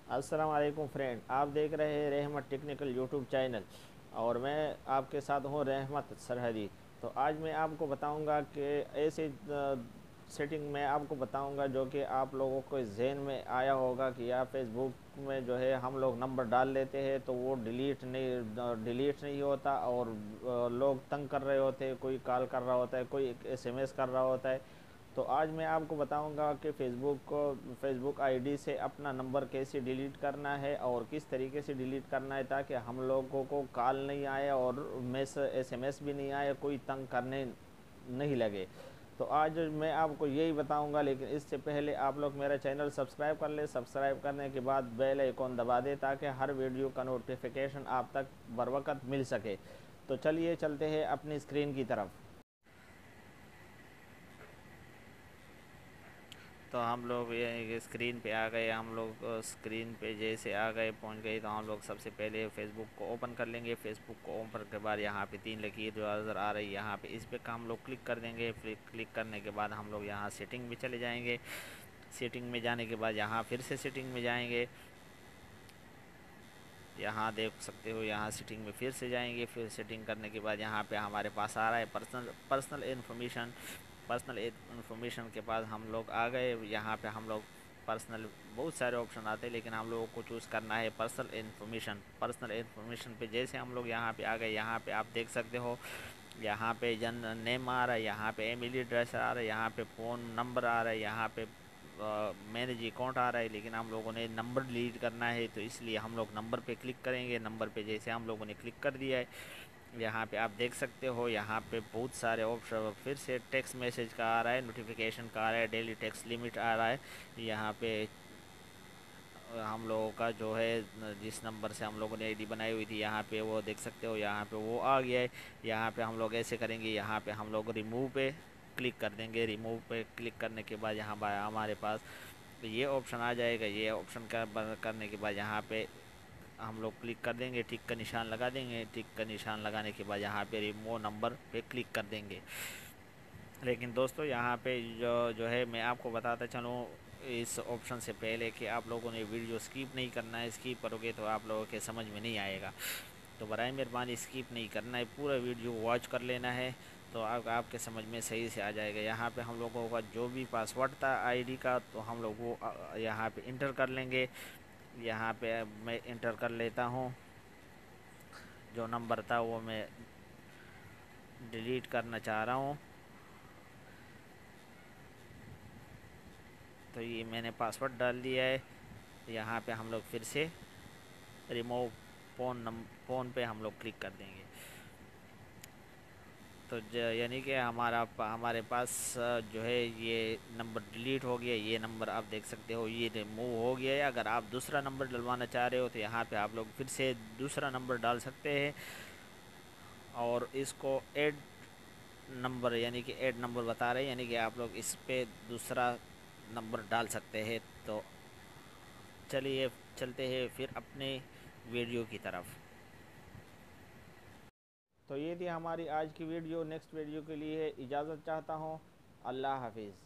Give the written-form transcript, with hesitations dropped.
अस्सलाम वालेकुम फ्रेंड, आप देख रहे हैं रहमत टेक्निकल यूट्यूब चैनल और मैं आपके साथ हूँ रहमत सरहदी। तो आज मैं आपको बताऊंगा कि ऐसे सेटिंग में आपको बताऊंगा जो कि आप लोगों को जहन में आया होगा कि या फेसबुक में जो है हम लोग नंबर डाल लेते हैं तो वो डिलीट नहीं होता और लोग तंग कर रहे होते हैं, कोई कॉल कर रहा होता है, कोई एसएमएस कर रहा होता है। तो आज मैं आपको बताऊंगा कि फेसबुक आईडी से अपना नंबर कैसे डिलीट करना है और किस तरीके से डिलीट करना है ताकि हम लोगों को कॉल नहीं आए और एसएमएस भी नहीं आए, कोई तंग करने नहीं लगे। तो आज मैं आपको यही बताऊंगा, लेकिन इससे पहले आप लोग मेरा चैनल सब्सक्राइब कर ले। सब्सक्राइब करने के बाद बेल आइकॉन दबा दे ताकि हर वीडियो का नोटिफिकेशन आप तक बर वक्त मिल सके। तो चलिए चलते हैं अपनी स्क्रीन की तरफ। तो हम लोग ये स्क्रीन पे आ गए। हम लोग स्क्रीन पे जैसे आ गए, पहुंच गए, तो हम लोग सबसे पहले फेसबुक को ओपन कर लेंगे। फेसबुक को ओपन के बाद यहाँ पे तीन लकीर जो नज़र आ रही है, यहाँ पे इस पे का हम लोग क्लिक कर देंगे। फिर क्लिक करने के बाद हम लोग यहाँ सेटिंग में चले जाएंगे। सेटिंग में जाने के बाद यहाँ फिर से सेटिंग में जाएंगे। यहाँ देख सकते हो, यहाँ सेटिंग में फिर से जाएंगे। फिर सेटिंग करने के बाद यहाँ पे हमारे पास आ रहा है personal personal information. Personal information के पास हम लोग आ गए। यहाँ पे हम लोग पर्सनल बहुत सारे ऑप्शन आते हैं, लेकिन हम लोगों को चूज़ करना है पर्सनल इन्फॉर्मेशन। पर्सनल इन्फॉर्मेशन पे जैसे हम लोग यहाँ पे आ गए, यहाँ पे आप देख सकते हो, यहाँ पे जन नेम आ रहा है, यहाँ पे ईमेल एड्रेस आ रहा है, यहाँ पे फ़ोन नंबर आ रहा है, यहाँ पे मैनेज अकाउंट आ रहा है। लेकिन हम लोगों ने नंबर डिलीट करना है, तो इसलिए हम लोग नंबर पे क्लिक करेंगे। नंबर पे जैसे हम लोगों ने क्लिक कर दिया है, यहाँ पे आप देख सकते हो, यहाँ पे बहुत सारे ऑप्शन फिर से टेक्स्ट मैसेज का आ रहा है, नोटिफिकेशन का आ रहा है, डेली टेक्स्ट लिमिट आ रहा है। यहाँ पे हम लोगों का जो है जिस नंबर से हम लोगों ने आईडी बनाई हुई थी, यहाँ पे वो देख सकते हो, यहाँ पे वो आ गया है। यहाँ पे हम लोग ऐसे करेंगे, यहाँ पे हम लोग रिमूव पे क्लिक कर देंगे। रिमूव पे क्लिक करने के बाद यहाँ हमारे पास ये ऑप्शन आ जाएगा। ये ऑप्शन करने के बाद यहाँ पे हम लोग क्लिक कर देंगे, टिक का निशान लगा देंगे। टिक का निशान लगाने के बाद यहाँ पे रिमूव नंबर पे क्लिक कर देंगे। लेकिन दोस्तों यहाँ पे जो जो है मैं आपको बताता चलूँ इस ऑप्शन से पहले कि आप लोगों ने वीडियो स्किप नहीं करना है। स्किप करोगे तो आप लोगों के समझ में नहीं आएगा। तो बराए मेहरबानी स्किप नहीं करना है, पूरा वीडियो वॉच कर लेना है, तो आपके समझ में सही से आ जाएगा। यहाँ पे हम लोगों का जो भी पासवर्ड था आईडी का, तो हम लोग वो यहाँ पे इंटर कर लेंगे। यहाँ पे मैं इंटर कर लेता हूँ। जो नंबर था वो मैं डिलीट करना चाह रहा हूँ, तो ये मैंने पासवर्ड डाल दिया है। यहाँ पे हम लोग फिर से रिमूव फ़ोन पे हम लोग क्लिक कर देंगे। तो यानी कि हमारे पास जो है ये नंबर डिलीट हो गया। ये नंबर आप देख सकते हो, ये रिमूव हो गया है। अगर आप दूसरा नंबर डलवाना चाह रहे हो तो यहाँ पे आप लोग फिर से दूसरा नंबर डाल सकते हैं और इसको ऐड नंबर यानी कि ऐड नंबर बता रहे हैं, यानी कि आप लोग इस पे दूसरा नंबर डाल सकते हैं। तो चलिए चलते हैं फिर अपने वीडियो की तरफ। तो ये थी हमारी आज की वीडियो। नेक्स्ट वीडियो के लिए इजाज़त चाहता हूँ। अल्लाह हाफिज़।